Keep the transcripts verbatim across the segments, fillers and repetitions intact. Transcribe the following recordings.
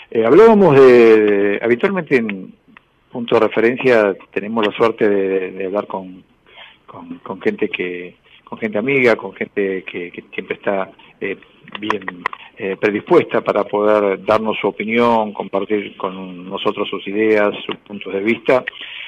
Eh, hablábamos de, habitualmente en punto de referencia tenemos la suerte de, de hablar con, con, con gente que, con gente amiga, con gente que, que siempre está eh, bien eh, predispuesta para poder darnos su opinión, compartir con nosotros sus ideas, sus puntos de vista.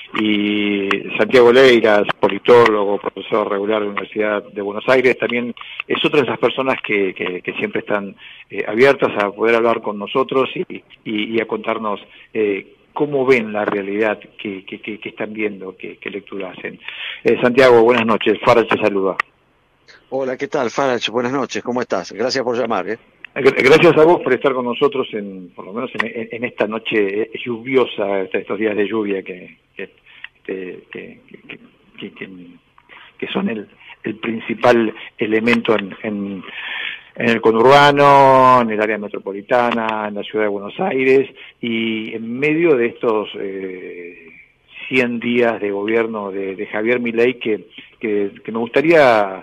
Y Santiago Leiras, politólogo, profesor regular de la Universidad de Buenos Aires, también es otra de esas personas que, que, que siempre están eh, abiertas a poder hablar con nosotros y, y, y a contarnos eh, cómo ven la realidad que, que, que, que están viendo, qué, qué lectura hacen. Eh, Santiago, buenas noches, Farage te saluda. Hola, ¿qué tal, Farage? Buenas noches, ¿cómo estás? Gracias por llamar, ¿eh? Gracias a vos por estar con nosotros, en, por lo menos en, en esta noche lluviosa, estos días de lluvia que, que, que, que, que, que, que son el, el principal elemento en, en, en el conurbano, en el área metropolitana, en la ciudad de Buenos Aires, y en medio de estos eh, cien días de gobierno de, de Javier Milei, que, que, que me gustaría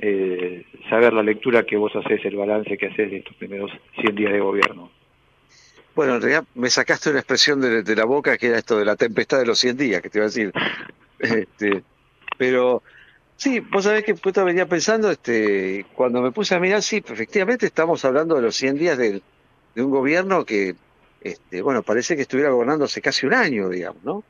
Eh, saber la lectura que vos hacés, el balance que hacés de estos primeros cien días de gobierno. Bueno, en realidad me sacaste una expresión de, de la boca que era esto de la tempestad de los cien días, que te iba a decir. Este, pero sí, vos sabés que puta venía pensando, este, cuando me puse a mirar, sí, efectivamente estamos hablando de los cien días de, de un gobierno que, este, bueno, parece que estuviera gobernando hace casi un año, digamos, ¿no?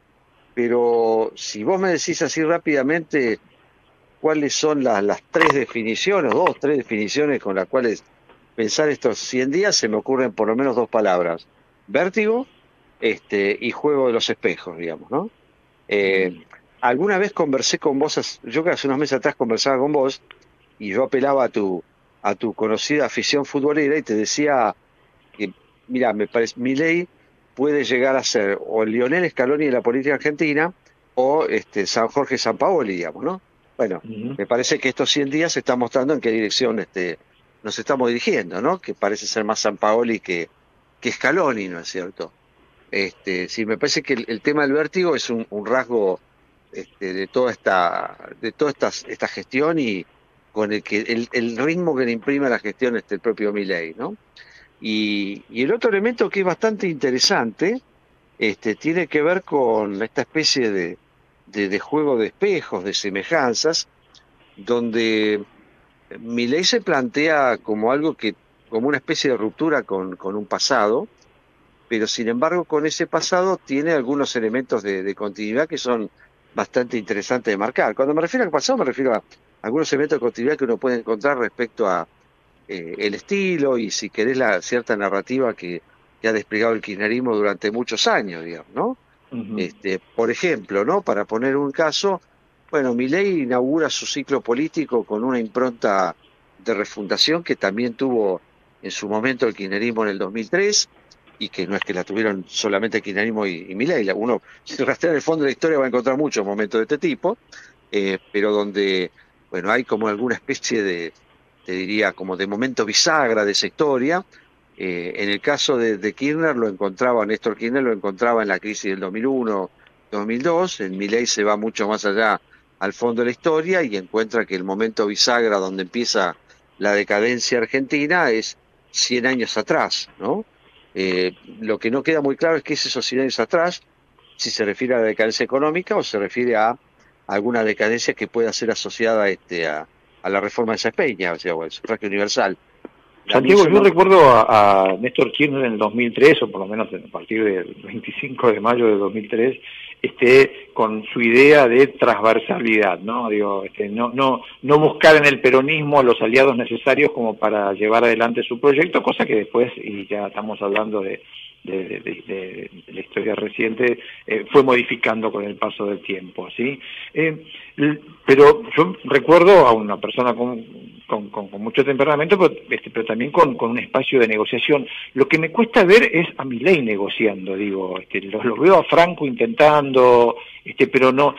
Pero si vos me decís así rápidamente cuáles son las, las tres definiciones, dos, tres definiciones con las cuales pensar estos cien días, se me ocurren por lo menos dos palabras: vértigo, este, y juego de los espejos, digamos, ¿no? Eh, Mm. alguna vez conversé con vos, yo que hace unos meses atrás conversaba con vos, y yo apelaba a tu, a tu conocida afición futbolera y te decía que, mira, me parece, Milei puede llegar a ser o el Lionel Scaloni de la política argentina o este, San Jorge Sampaoli, digamos, ¿no? Bueno, Uh-huh. me parece que estos cien días se están mostrando en qué dirección este, nos estamos dirigiendo, ¿no? Que parece ser más Sampaoli que, que Scaloni, ¿no es cierto? Este, sí, me parece que el, el tema del vértigo es un, un rasgo este, de toda esta, de toda esta, esta gestión y con el que el, el ritmo que le imprime a la gestión este, el propio Milei, ¿no? Y, y el otro elemento que es bastante interesante este, tiene que ver con esta especie de, de, de juego de espejos, de semejanzas, donde Milei se plantea como algo que, como una especie de ruptura con, con un pasado, pero sin embargo con ese pasado tiene algunos elementos de, de continuidad que son bastante interesantes de marcar. Cuando me refiero al pasado me refiero a algunos elementos de continuidad que uno puede encontrar respecto a eh, el estilo y, si querés, la cierta narrativa que, que ha desplegado el kirchnerismo durante muchos años, digamos, ¿no? Uh-huh. Este, por ejemplo, ¿no? Para poner un caso, bueno, Milei inaugura su ciclo político con una impronta de refundación que también tuvo en su momento el kirchnerismo en el dos mil tres, y que no es que la tuvieron solamente el kirchnerismo y, y Milei. Uno, si rastrea el fondo de la historia, va a encontrar muchos momentos de este tipo, eh, pero donde, bueno, hay como alguna especie de, te diría, como de momento bisagra de esa historia. Eh, en el caso de, de Kirchner lo encontraba, Néstor Kirchner lo encontraba en la crisis del dos mil uno, dos mil dos, en Milei se va mucho más allá al fondo de la historia y encuentra que el momento bisagra donde empieza la decadencia argentina es cien años atrás, ¿no? Eh, lo que no queda muy claro es qué es esos cien años atrás, si se refiere a la decadencia económica o se refiere a alguna decadencia que pueda ser asociada este, a, a la reforma de Sespeña, o sea, o el sufragio universal. A mí Santiago, eso yo no... recuerdo a, a Néstor Kirchner en el dos mil tres, o por lo menos a partir del veinticinco de mayo de dos mil tres, este, con su idea de transversalidad, ¿no? Digo, este, no, no, no buscar en el peronismo los aliados necesarios como para llevar adelante su proyecto, cosa que después, y ya estamos hablando de, de, de, de, de la historia reciente, eh, fue modificando con el paso del tiempo, ¿sí? Eh, pero yo recuerdo a una persona con, con, con, con mucho temperamento, pero, este, pero también con, con un espacio de negociación. Lo que me cuesta ver es a Milei negociando, digo, este, lo, lo veo a Franco intentando, este, pero no,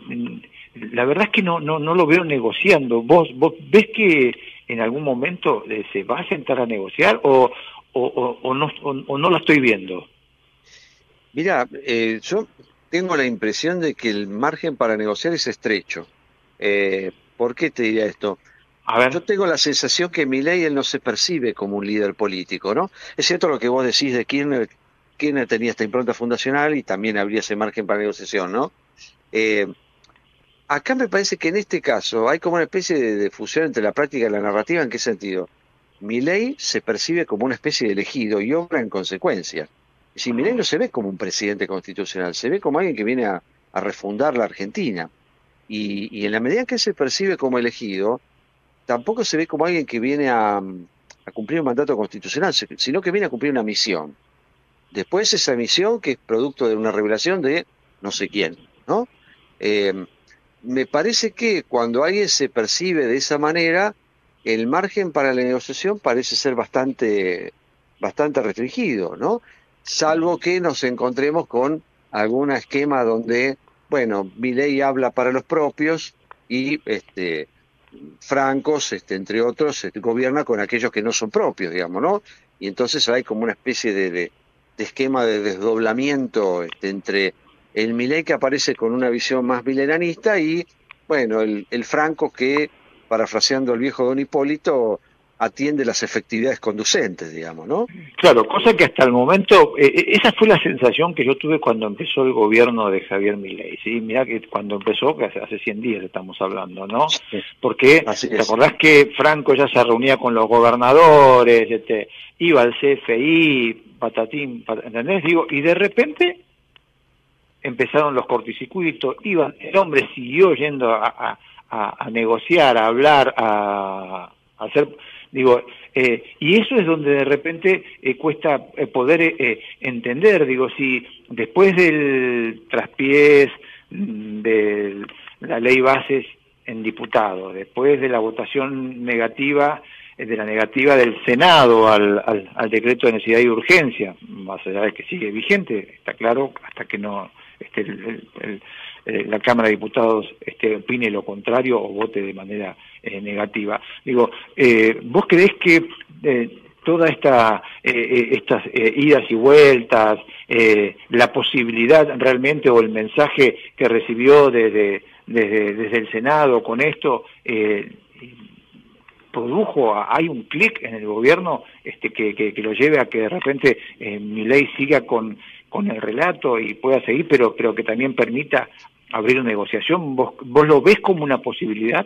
la verdad es que no, no, no lo veo negociando. ¿Vos, vos ves que en algún momento eh, se va a sentar a negociar o, o, o, o, no, o, o no la estoy viendo? Mira, eh, yo tengo la impresión de que el margen para negociar es estrecho. Eh, ¿por qué te diría esto? A ver. Yo tengo la sensación que Milei él no se percibe como un líder político, ¿no? Es cierto lo que vos decís de Kirchner, Kirchner tenía esta impronta fundacional y también habría ese margen para negociación, ¿no? Eh, acá me parece que en este caso hay como una especie de, de fusión entre la práctica y la narrativa. ¿En qué sentido? Milei se percibe como una especie de elegido y obra en consecuencia. Si Milei no se ve como un presidente constitucional, se ve como alguien que viene a, a refundar la Argentina. Y, y en la medida en que él se percibe como elegido, tampoco se ve como alguien que viene a, a cumplir un mandato constitucional, sino que viene a cumplir una misión. Después esa misión que es producto de una revelación de no sé quién, ¿no? Eh, me parece que cuando alguien se percibe de esa manera, el margen para la negociación parece ser bastante, bastante restringido, ¿no? Salvo que nos encontremos con algún esquema donde, bueno, Milei habla para los propios y este Francos, este, entre otros, este, gobierna con aquellos que no son propios, digamos, ¿no? Y entonces hay como una especie de, de, de esquema de desdoblamiento este, entre el Milei que aparece con una visión más milenarista y, bueno, el, el Franco que, parafraseando al viejo Don Hipólito, atiende las efectividades conducentes, digamos, ¿no? Claro, cosa que hasta el momento, eh, esa fue la sensación que yo tuve cuando empezó el gobierno de Javier Milei, ¿sí? Mirá que cuando empezó, que hace, hace cien días estamos hablando, ¿no? Sí. Porque, Así ¿te es. acordás que Franco ya se reunía con los gobernadores, este, iba al C F I, patatín, pat, ¿entendés? Digo, y de repente empezaron los cortocircuitos, iban, el hombre siguió yendo a, a, a, a negociar, a hablar, a, a hacer... Digo, eh, y eso es donde de repente eh, cuesta eh, poder eh, entender, digo, si después del traspiés de la ley bases en diputados, después de la votación negativa, eh, de la negativa del Senado al, al, al decreto de necesidad y urgencia, más allá de que sigue vigente, está claro, hasta que no este, el, el, el, la Cámara de Diputados este, opine lo contrario o vote de manera eh, negativa. Digo, eh, ¿vos creés que eh, toda esta eh, estas eh, idas y vueltas, eh, la posibilidad realmente o el mensaje que recibió desde, desde, desde el Senado con esto, eh, produjo, hay un clic en el gobierno este, que, que, que lo lleve a que de repente eh, Milei siga con, con el relato y pueda seguir, pero, pero que también permita abrir una negociación? ¿Vos, vos lo ves como una posibilidad?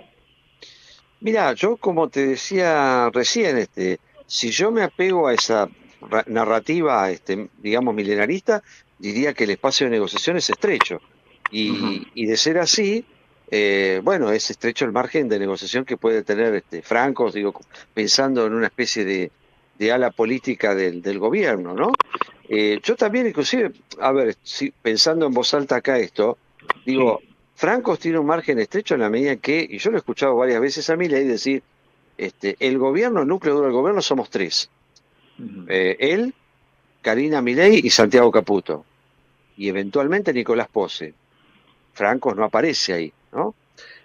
Mira, yo como te decía recién, este, si yo me apego a esa narrativa, este, digamos, milenarista, diría que el espacio de negociación es estrecho. Y, uh-huh. y de ser así, eh, bueno, es estrecho el margen de negociación que puede tener este, Franco, digo, pensando en una especie de, de ala política del, del gobierno, ¿no? Eh, yo también, inclusive, a ver, si, pensando en voz alta acá esto, digo, sí. Franco tiene un margen estrecho en la medida que, y yo lo he escuchado varias veces a Milei decir, este, el gobierno, el núcleo duro del gobierno somos tres. Uh-huh. Eh, él, Karina Milei y Santiago Caputo. Y eventualmente Nicolás Pose. Franco no aparece ahí, ¿no?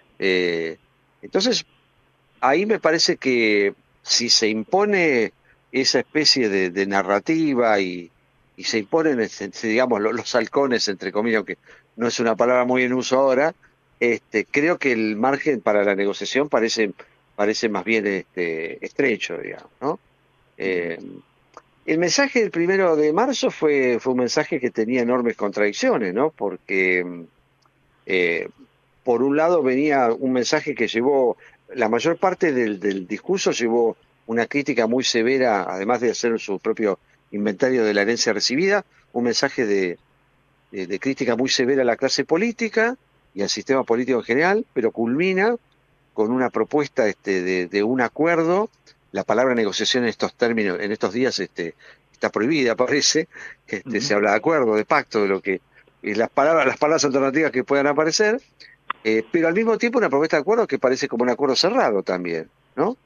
Eh, entonces, ahí me parece que si se impone esa especie de, de narrativa y, y se imponen, digamos, los, los halcones, entre comillas, aunque no es una palabra muy en uso ahora, este, creo que el margen para la negociación parece, parece más bien este, estrecho, digamos, ¿no? Eh, el mensaje del primero de marzo fue, fue un mensaje que tenía enormes contradicciones, ¿no? Porque, eh, por un lado, venía un mensaje que llevó, la mayor parte del, del discurso llevó una crítica muy severa, además de hacer su propio inventario de la herencia recibida, un mensaje de, de, de crítica muy severa a la clase política y al sistema político en general, pero culmina con una propuesta este, de, de un acuerdo. La palabra negociación en estos términos, en estos días, este, está prohibida, parece. Este, uh-huh. Se habla de acuerdo, de pacto, de lo que y las palabras, las palabras alternativas que puedan aparecer, eh, pero al mismo tiempo una propuesta de acuerdo que parece como un acuerdo cerrado también, ¿no?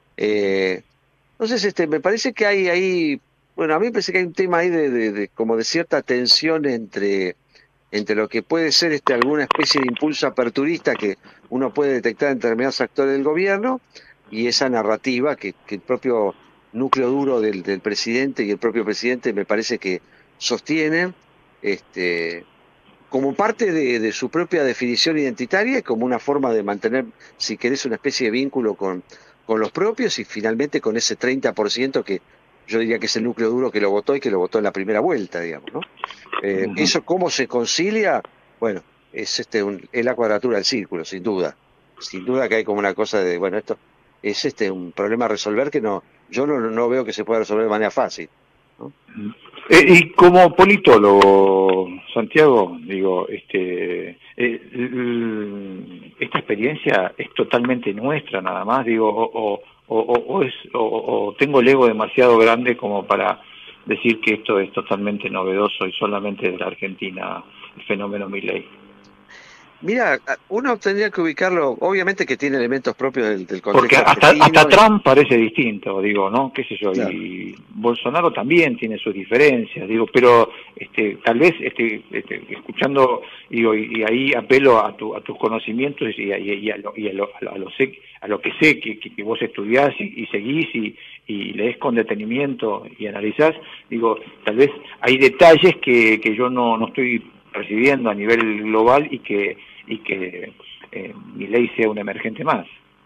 Eh, entonces, este, me parece que hay ahí, bueno, a mí me parece que hay un tema ahí de, de, de como de cierta tensión entre entre lo que puede ser este alguna especie de impulso aperturista que uno puede detectar en determinados actores del gobierno y esa narrativa que, que el propio núcleo duro del, del presidente y el propio presidente me parece que sostienen este, como parte de, de su propia definición identitaria y como una forma de mantener, si querés, una especie de vínculo con, con los propios y finalmente con ese treinta por ciento que, yo diría que es el núcleo duro que lo votó y que lo votó en la primera vuelta, digamos, ¿no? Eh, uh-huh. Eso cómo se concilia, bueno, es este un, es la cuadratura del círculo, sin duda. Sin duda que hay como una cosa de, bueno, esto es este un problema a resolver que no, yo no, no veo que se pueda resolver de manera fácil, ¿no? Eh, y como politólogo, Santiago, digo, este, eh, esta experiencia es totalmente nuestra, nada más, digo, o, o, o, o, es, o, o tengo el ego demasiado grande como para decir que esto es totalmente novedoso y solamente de la Argentina, el fenómeno Milei. Mira, uno tendría que ubicarlo, obviamente que tiene elementos propios del, del contexto Porque hasta, argentino. hasta Trump parece distinto, digo, ¿no? Qué sé yo, Claro. Y Bolsonaro también tiene sus diferencias, digo, pero este, tal vez este, este, escuchando, digo, y, y ahí apelo a, tu, a tus conocimientos y a, y a, lo, y a, lo, a, lo, sé, a lo que sé que, que, que vos estudiás y, y seguís y, y lees con detenimiento y analizás, digo, tal vez hay detalles que, que yo no, no estoy percibiendo a nivel global y que y que eh, Milei sea un emergente más.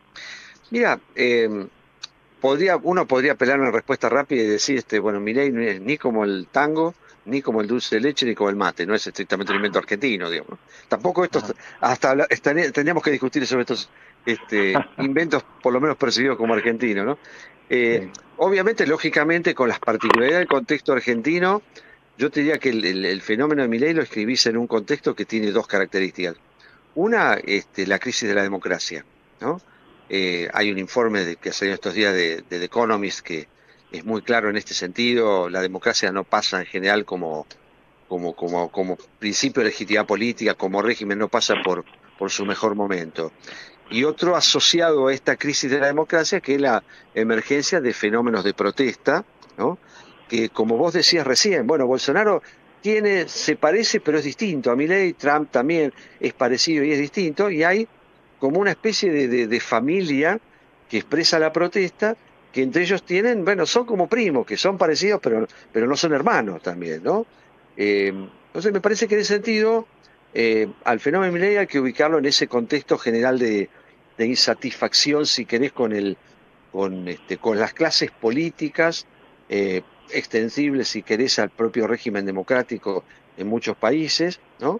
Mira, eh, podría, uno podría apelar a una respuesta rápida y decir, este, bueno, Milei no es ni como el tango, ni como el dulce de leche, ni como el mate, no es estrictamente un invento argentino, digamos. Tampoco esto, hasta tendríamos que discutir sobre estos este, inventos, por lo menos percibidos como argentinos, ¿no? Eh, sí. Obviamente, lógicamente, con las particularidades del contexto argentino, yo te diría que el, el, el fenómeno de Milei lo escribís en un contexto que tiene dos características. Una, este, la crisis de la democracia, ¿no? Eh, hay un informe de, que ha salido estos días de, de The Economist que es muy claro en este sentido. La democracia no pasa en general como, como, como, como principio de legitimidad política, como régimen, no pasa por, por su mejor momento. Y otro asociado a esta crisis de la democracia, que es la emergencia de fenómenos de protesta, ¿no? Que como vos decías recién, bueno, Bolsonaro tiene, se parece pero es distinto a Milei, Trump también es parecido y es distinto, y hay como una especie de, de, de familia que expresa la protesta, que entre ellos tienen, bueno, son como primos, que son parecidos pero, pero no son hermanos también, ¿no? Eh, entonces me parece que en ese sentido, eh, al fenómeno Milei hay que ubicarlo en ese contexto general de, de insatisfacción, si querés, con, el, con, este, con las clases políticas, eh, extensible, si querés, al propio régimen democrático en muchos países, ¿no?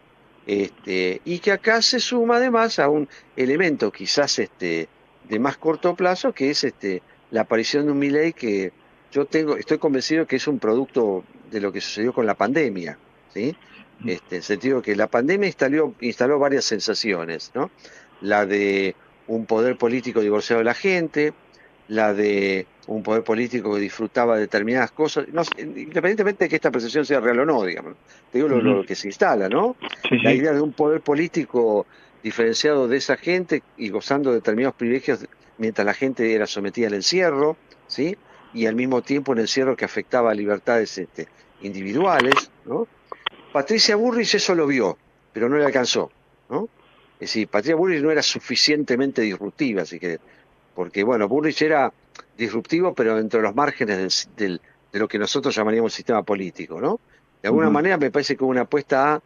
Este, y que acá se suma además a un elemento quizás este, de más corto plazo, que es este, la aparición de un Milei que yo tengo, estoy convencido que es un producto de lo que sucedió con la pandemia, ¿sí? Este, en el sentido que la pandemia instaló, instaló varias sensaciones, ¿no? La de un poder político divorciado de la gente, la de un poder político que disfrutaba de determinadas cosas, no, independientemente de que esta percepción sea real o no, digamos, te digo lo, uh-huh. lo que se instala, ¿no? Sí, la sí. idea de un poder político diferenciado de esa gente y gozando de determinados privilegios mientras la gente era sometida al encierro, ¿sí? Y al mismo tiempo un encierro que afectaba a libertades este, individuales, ¿no? Patricia Bullrich eso lo vio, pero no le alcanzó, ¿no? Es decir, Patricia Bullrich no era suficientemente disruptiva, así que porque, bueno, Bullrich era disruptivo, pero dentro de los márgenes del, del, de lo que nosotros llamaríamos sistema político, ¿no? De alguna uh-huh. manera me parece que hubo una apuesta a,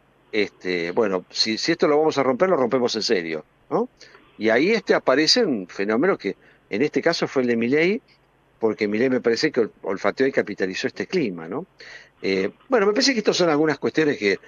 este, bueno, si, si esto lo vamos a romper, lo rompemos en serio, ¿no? Y ahí este aparece un fenómeno que, en este caso, fue el de Milei, porque Milei me parece que olfateó y capitalizó este clima, ¿no? Eh, bueno, me parece que estas son algunas cuestiones que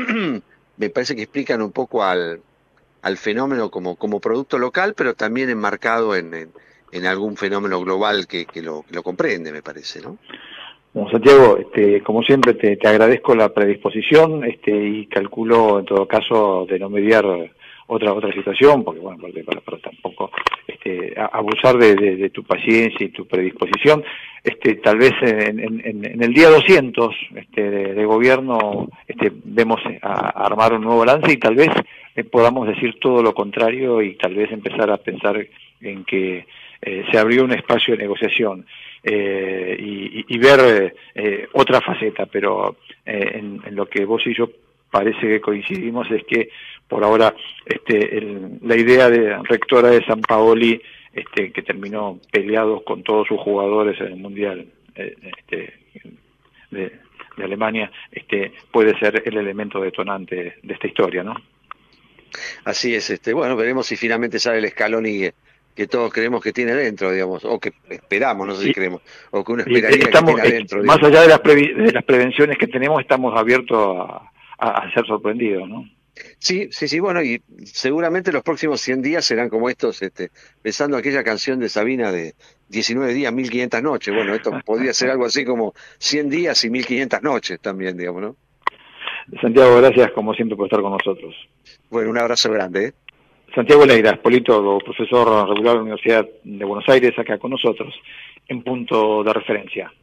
me parece que explican un poco al... al fenómeno como, como producto local, pero también enmarcado en, en, en algún fenómeno global que, que, lo, que lo comprende, me parece, ¿no? Bueno, Santiago, este, como siempre te, te agradezco la predisposición este, y calculo en todo caso de no mediar otra otra situación, porque bueno, porque para, para tampoco este, abusar de, de, de tu paciencia y tu predisposición. Este, tal vez en, en, en el día doscientos este, de, de gobierno este, vemos a, a armar un nuevo balance y tal vez eh, podamos decir todo lo contrario y tal vez empezar a pensar en que eh, se abrió un espacio de negociación eh, y, y ver eh, otra faceta, pero eh, en, en lo que vos y yo parece que coincidimos es que por ahora este, el, la idea de rectora de San Paoli, este, que terminó peleados con todos sus jugadores en el Mundial eh, este, de, de Alemania, este, puede ser el elemento detonante de esta historia, ¿no? Así es, este, bueno, veremos si finalmente sale el Scaloni que todos creemos que tiene dentro, digamos, o que esperamos, no sé Y, si creemos, o que uno y esperaría estamos, que tiene adentro, más digamos. allá de las, previ de las prevenciones que tenemos, estamos abiertos a, a, a ser sorprendidos, ¿no? Sí, sí, sí, bueno, y seguramente los próximos cien días serán como estos, este, pensando aquella canción de Sabina de diecinueve días, mil quinientas noches. Bueno, esto podría ser algo así como cien días y mil quinientas noches también, digamos, ¿no? Santiago, gracias como siempre por estar con nosotros. Bueno, un abrazo grande, ¿eh? Santiago Leiras, politólogo, profesor regular de la Universidad de Buenos Aires, acá con nosotros, en punto de referencia.